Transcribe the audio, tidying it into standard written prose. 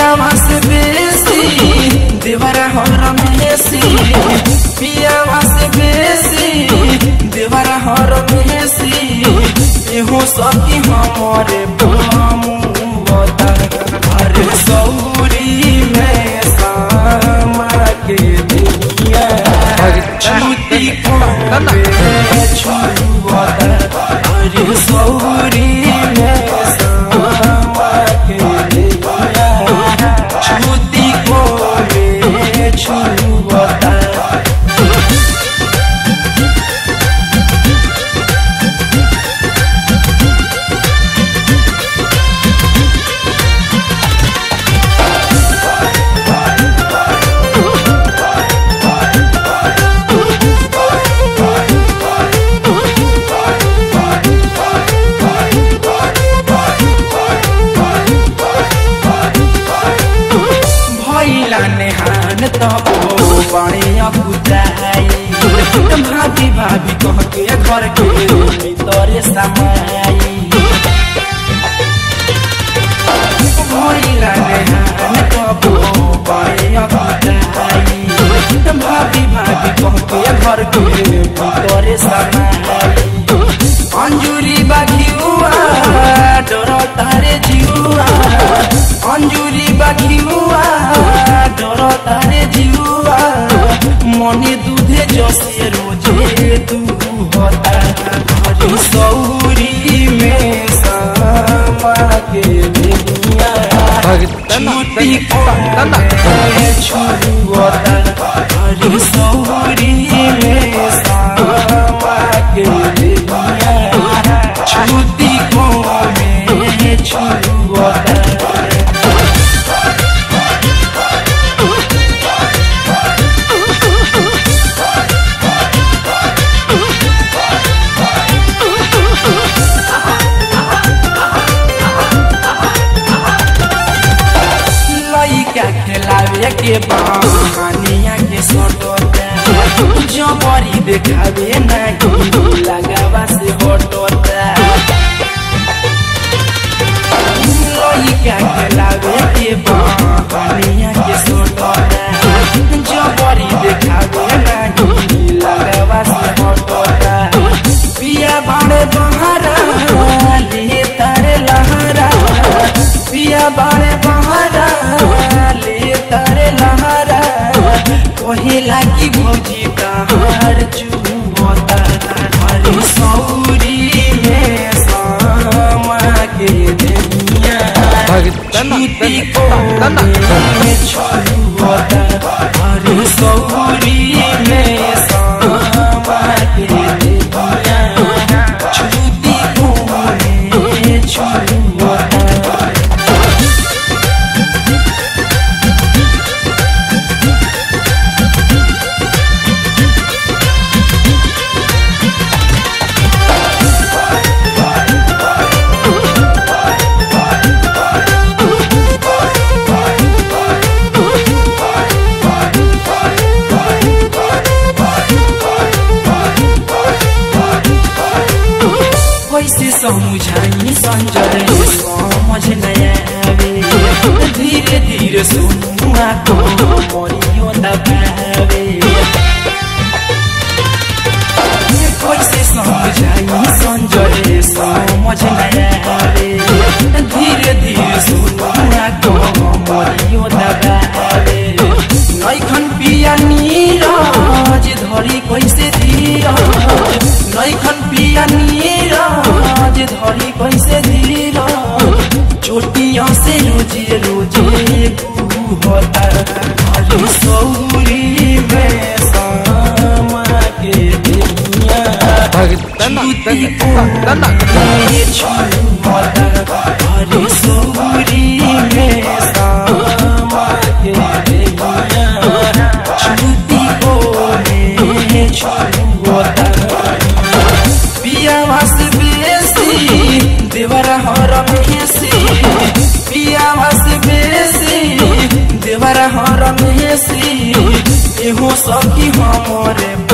पियावा से बेसी देवरा हर मेसी पियावा से बेसी देवरा हर मेसी एहो सखी हमारे बता अरे सौरी में सामा के दुनिया छूती छुआ अरे सौरी में सामा के दुनिया छूती को छुआ नेहान तब बढ़िया बुझाई भाभी भाभी कह के घर के भीतर समाई भइला नेहान तब बढ़िया बुझाई भाभी भाभी कह के घर के भीतर समाई अंजुरी बाघियुआ डर तारे जियुआ अंजुरी बाघियुआ डर तारे जियुआ मने दूधे जसे रोजे तू होता हरी सौरी में सामा के दुनिया छूती छुआ हरी सौरी में सामा के दुनिया छूती को छुआ खिलावे के बहानिया के सोटोता जबरी देखावे नहीं लगावा से हटोता लइका खिलावे के बहानिया के सोटोता जबरी देखावे नहीं लगावा से हटोता पिया बाड़े बहारा ले तारे लहरा पिया बाड़े बहारा तारे लहरा कहेला की भौजी कहार चुमता हरी सौरी में सामा के दुनिया छूती को छुआ हरी सौरी में सामा के दुनिया छूती को छुआ कैसे समझाई संजय समझ नया धीरे धीरे सुनुआ तो मरियो दबावे कैसे समझाई संजय समझ नया धीरे धीरे सुनुआ तो मरियो दबावे नैखन पिया नीरज धरी कैसे धीरज नैखन पिया नीरज धरी कैसे धीरज चोटियों से रोजे रोजे होता हरी सौरी में सामा के दुनिया छूती छुआ हरी सौरी में सामा के दुनिया छूती को छुआ पियावा से बेसी देवरा हर मेसी पियावा से बेसी देवरा हर मेसी एहो सखी हमारे